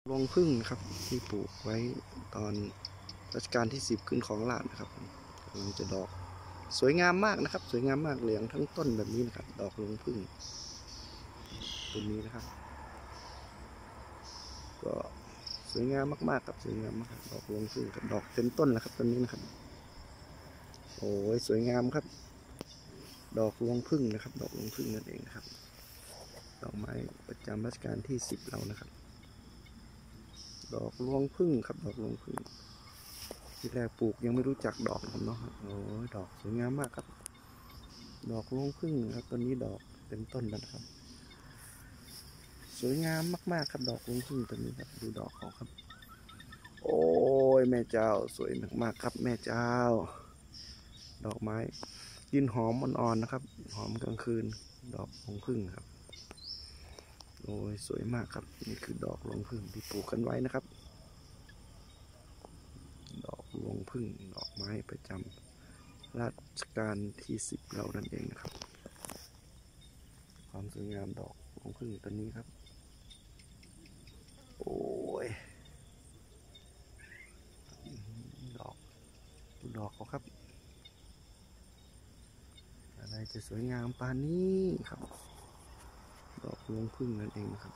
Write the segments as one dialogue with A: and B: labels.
A: รวงผึ้งครับที่ปลูกไว้ตอนรัชกาลที่10ขึ้นของราชย์นะครับกำลังจะดอกสวยงามมากนะครับสวยงามมากเหลืองทั้งต้นแบบนี้นะครับดอกรวงผึ้งต้นนี้นะครับก็สวยงามมากๆครับสวยงามมากดอกรวงผึ้งกับดอกเต็มต้นแล้วครับต้นนี้นะครับโอ้ยสวยงามครับดอกรวงผึ้งนะครับดอกรวงผึ้งนั่นเองนะครับดอกไม้ประจำรัชกาลที่10เรานะครับดอกรวงผึ้งครับดอกรวงผึ้งที่แรกปลูกยังไม่รู้จักดอกครับเนาะโอ้ยดอกสวยงามมากครับดอกรวงผึ้งครับต้นนี้ดอกเต็มต้นแล้วนะครับสวยงามมากๆครับดอกรวงผึ้งต้นนี้ครับดูดอกเขาครับโอ้ยแม่เจ้าสวยมากๆครับแม่เจ้าดอกไม้กลิ่นหอมอ่อนๆนะครับหอมกลางคืนดอกรวงผึ้งครับโอ้ยสวยมากครับนี่คือดอกรวงผึ้งที่ปลูกกันไว้นะครับดอกรวงผึ้งดอกไม้ประจำรัชกาลที่10เรานั่นเองนะครับความสวยงามดอกรวงผึ้งต้นนี้ครับโอ้ยดอกเขาครับอะไรจะสวยงามปานนี้ครับดอกรวงผึ้งนั่นเองนะครับ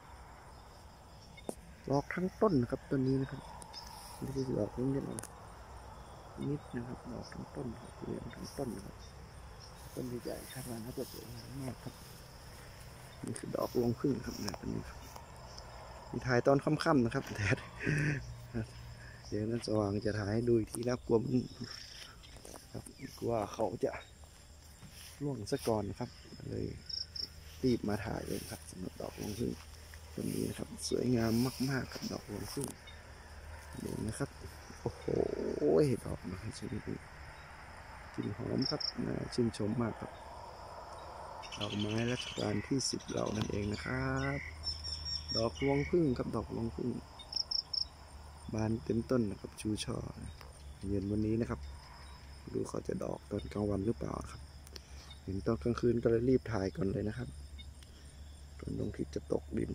A: ดอกทั้งต้นนะครับต้นนี้นะครับไม่ใช่ดอกเล็กๆนิดนะครับดอกทั้งต้นเหลืองทั้งต้นครับต้นใหญ่ๆครับน่าจะสวยงามมากครับนี่คือดอกรวงผึ้งครับเนี่ยต้นนี้ครับมีถ่ายตอนค่ำๆนะครับแดดเดี๋ยวนั้นสว่างจะถ่ายให้ดูอีกทีแล้วกลัวมันครับกลัวเขาจะร่วงซะก่อนนะครับเลยรีบมาถ่ายเลยครับสำหรับดอกรวงผึ้งต้นนี้นะครับสวยงามมากๆครับดอกรวงผึ้งเห็นนะครับโอ้โหดอกมาให้ชมดูกลิ่นหอมครับน่าชื่นชมมากครับดอกไม้รัชกาลที่10เรานั่นเองนะครับดอกรวงผึ้งครับดอกรวงผึ้งบานเต็มต้นนะครับชูช่อเย็นวันนี้นะครับดูเขาจะดอกตอนกลางวันหรือเปล่าครับเห็นตอนกลางคืนก็เลยรีบถ่ายก่อนเลยนะครับตอนดวงอาทิตย์จะตกดิน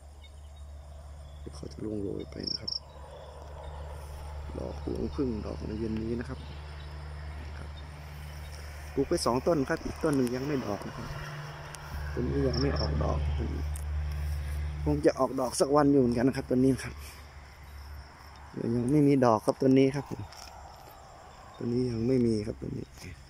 A: เขาจะร่วงโรยไปนะครับดอกรวงผึ้งดอกในเย็นนี้นะครับปลูกไป2ต้นครับอีกต้นหนึ่งยังไม่ดอกนะครับต้นนี้ยังไม่ออกดอกคงจะออกดอกสักวันอยู่เหมือนกันนะครับต้นนี้ครับยังไม่มีดอกครับต้นนี้ครับต้นนี้ยังไม่มีครับต้นนี้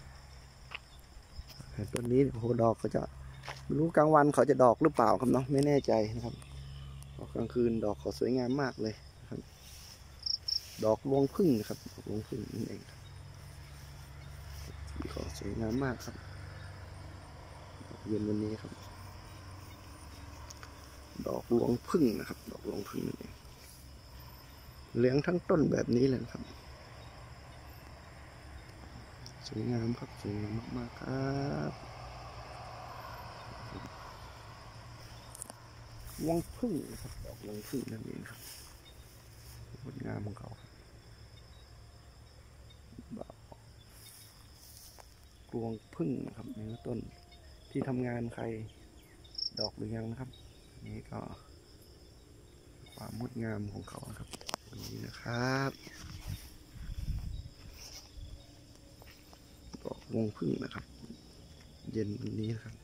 A: ต้นนี้โหดอกเขาจะไม่รู้กลางวันเขาจะดอกหรือเปล่าครับเนาะไม่แน่ใจนะครับกลางคืนดอกเขาสวยงามมากเลยครับดอกรวงผึ้งนะครับดอกรวงผึ้งนั่นเองที่เขาสวยงามมากครับเย็นวันนี้ครับดอกรวงผึ้งนะครับดอกรวงผึ้งนั่นเองเหลืองทั้งต้นแบบนี้เลยครับสวยงามครับสวยงามมากๆครับรวงผึ้งนะครับดอกรวงผึ้งนั่นเองครับงดงามของเขาครับรวงผึ้งนะครับเนื้อต้นที่ทำงานใครดอกหรือยังนะครับนี่ก็ความงดงามของเขาครับวันนี้นะครับดอกรวงผึ้งนะครับเย็นวันนี้นะครับ